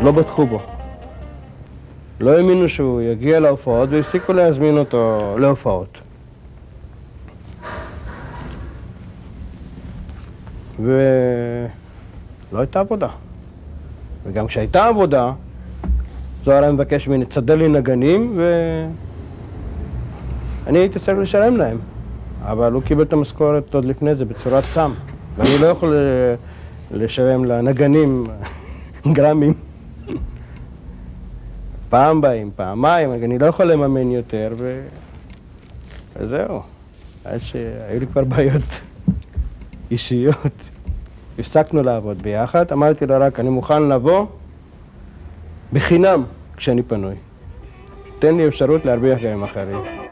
לא בטחו בו. לא האמינו שהוא יגיע להופעות והפסיקו להזמין אותו להופעות. ולא הייתה עבודה. וגם כשהייתה עבודה, זוהר היה מבקש ממני, תסדר לי נגנים, ואני הייתי צריך לשלם להם. אבל הוא קיבל את המשכורת עוד לפני זה בצורת סם. ואני לא יכול לשלם לנגנים גרמים. פעם באים, פעמיים, אני לא יכול לממן יותר, וזהו. היו לי כבר בעיות אישיות. הפסקנו לעבוד ביחד, אמרתי לו רק, אני מוכן לבוא בחינם כשאני פנוי. תן לי אפשרות להרוויח גם עם אחרים.